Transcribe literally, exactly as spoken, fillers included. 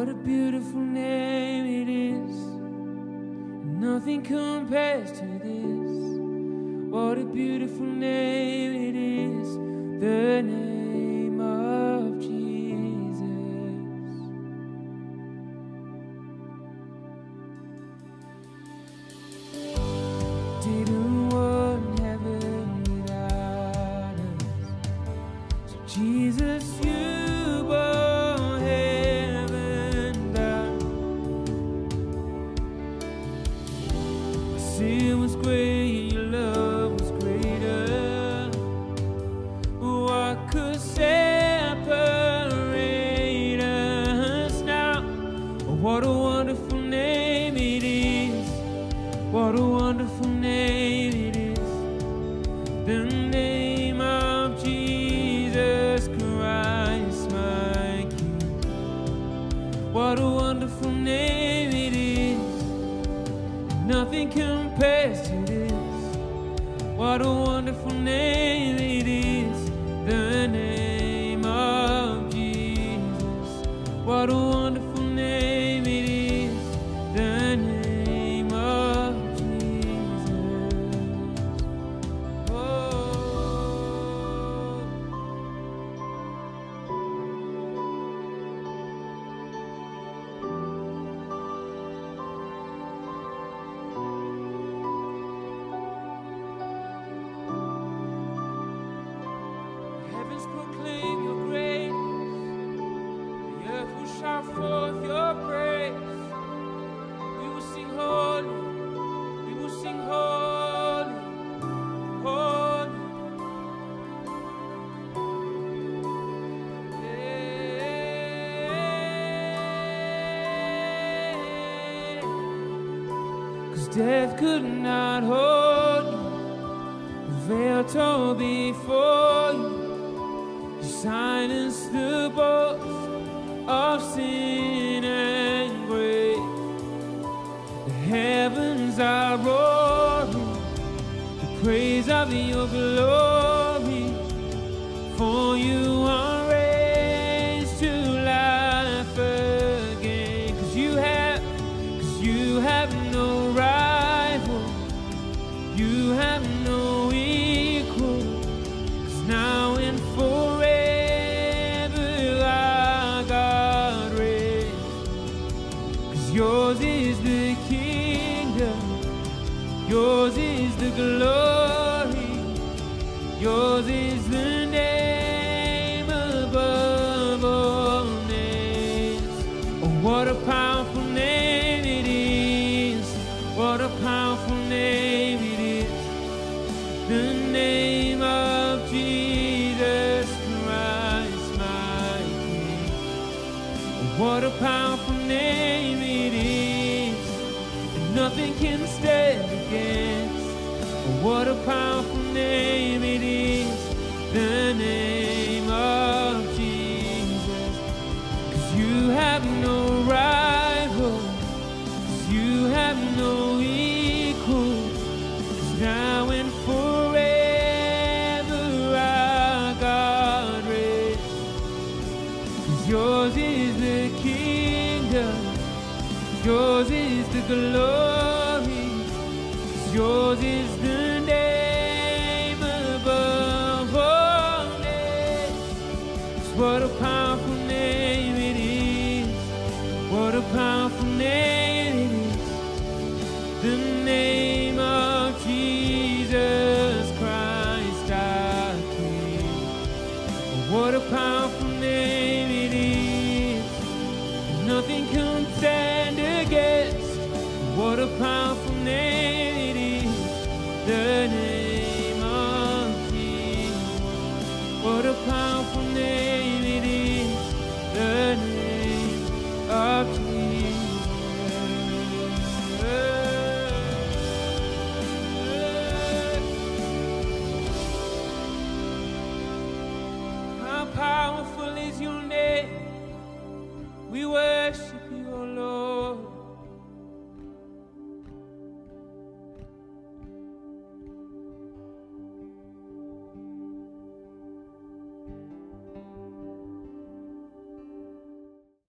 What a beautiful name it is. Nothing compares to this. What a beautiful name it is. The name of Jesus. Didn't want heaven without us. So Jesus, you brought heaven down. My sin was great, your love was greater. What could separate us now? What a wonderful name it is. What a wonderful name it is. The name of Jesus Christ, my King. What a wonderful name it is. Nothing compares to this. What a wonderful name it is. The name of Jesus. What a wonderful name it is. The name of Jesus. Oh. Heavens proclaim your greatness. The earth will shout forth your praise. We will sing holy. We will sing holy. Holy. Yeah. 'Cause death could not hold you. The veil tore before you. You silenced the boast of sin and grave. The heavens are roaring the praise of your glory. For you are raised to life again. 'Cause you have, 'cause you have no rival. You have no equal. 'Cause now and forever our God reigns. 'Cause yours is the kingdom. Yours is the glory. Yours is the name above all names. Oh, what a powerful name it is. What a powerful name it is. The name of Jesus Christ, my King. Oh, what a powerful name it is. And nothing can stand against. Oh, what a powerful name it is. The name of Jesus. 'Cause you have no rival. 'Cause you have no equal. 'Cause now and forever our God reigns. 'Cause yours is the kingdom. Yours is the glory. 'Cause yours is the